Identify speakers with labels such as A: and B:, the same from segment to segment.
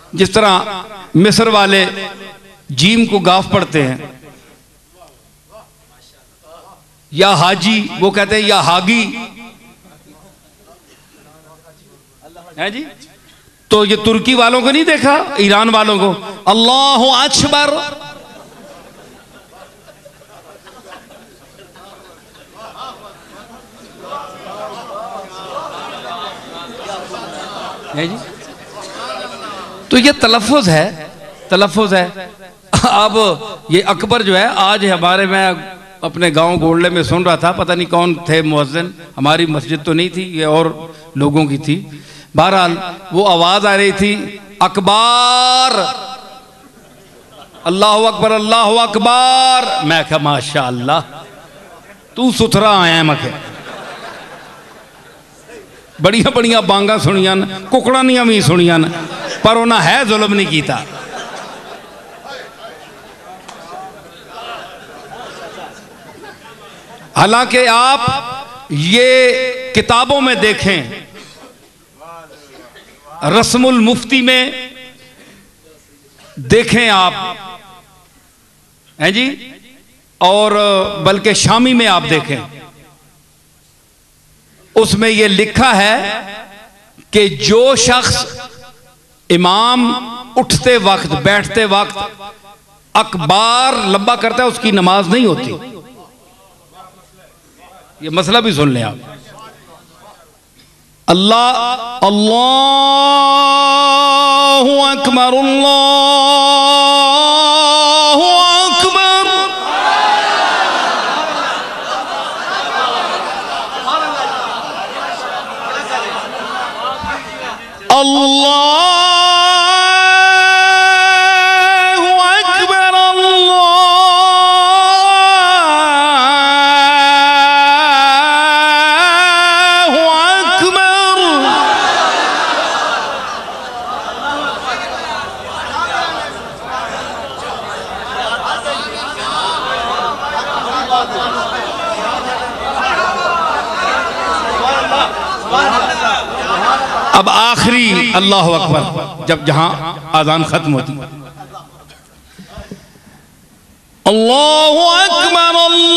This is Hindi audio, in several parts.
A: जिस तरह मिस्र वाले जीम को गाफ पढ़ते हैं, या हाजी वो कहते हैं, या हागी है जी। तो ये तुर्की वालों को नहीं देखा, ईरान वालों को अल्लाहु अकबर, है जी। तो ये तलफ़ुज़ है। अब ये अकबर जो है, आज हमारे, मैं अपने गांव गोल्डे में सुन रहा था, पता नहीं कौन थे मुअज्जिन, हमारी मस्जिद तो नहीं थी, ये और लोगों की थी। बहरहाल वो आवाज आ रही थी, अकबर, अल्लाहु अकबर, अल्लाहु अकबर। मैं कहा माशाअल्लाह, तू सुथरा आया। मैं बड़िया बड़िया बांगा सुनिया, कुकड़ानियां भी सुनिया, पर उन्हें है जुल्म नहीं किया। हालांकि आप ये किताबों में देखें, रस्मुल मुफ्ती में देखें आप, हैं जी, और बल्कि शामी में आप देखें, उसमें यह लिखा है कि जो शख्स इमाम उठते वक्त बैठते वक्त अकबार लंबा करता है, उसकी नमाज नहीं होती। ये मसला भी सुन लें आप। अल्लाह, अल्लाहु अकबर, अल्लाहु अकबर, अल्लाह अब आखिरी अल्लाहु अकबर, जब जहां आजान खत्म होती, अल्लाहु अकबर,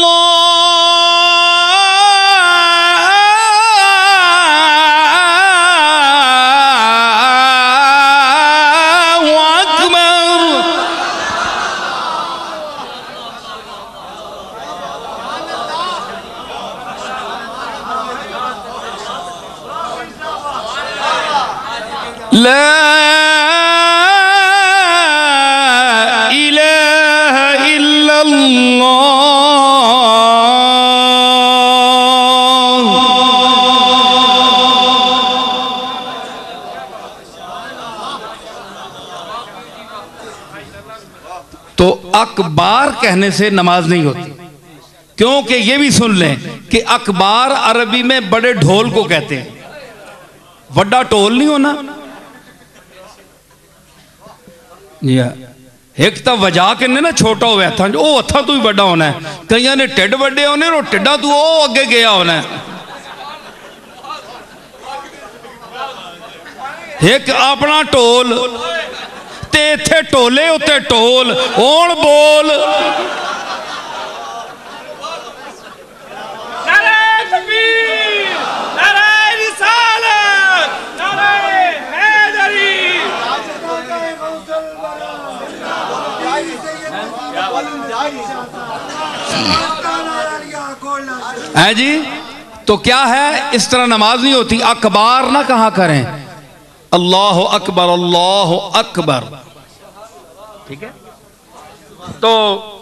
A: अल्लाहु अकबर, ला इलाहा इल्लल्लाह। तो अकबार कहने से नमाज नहीं होती, क्योंकि ये भी सुन लें कि अकबार अरबी में बड़े ढोल को कहते हैं। वड्डा ढोल नहीं होना जी, एक तो वजा के ना छोटा हो हथा, वो हथा तू ही बड़ा होना है। कई ने टिड वड्डे होने, टिड्डा तू वो अगे गया होना है। एक अपना ढोल ते इथे ढोले उत्ते ढोल होण बोल। है जी, तो क्या है, इस तरह नमाज नहीं होती। अकबार ना कहा करें, अल्लाहु अकबर, अल्लाहु अकबर, ठीक है। तो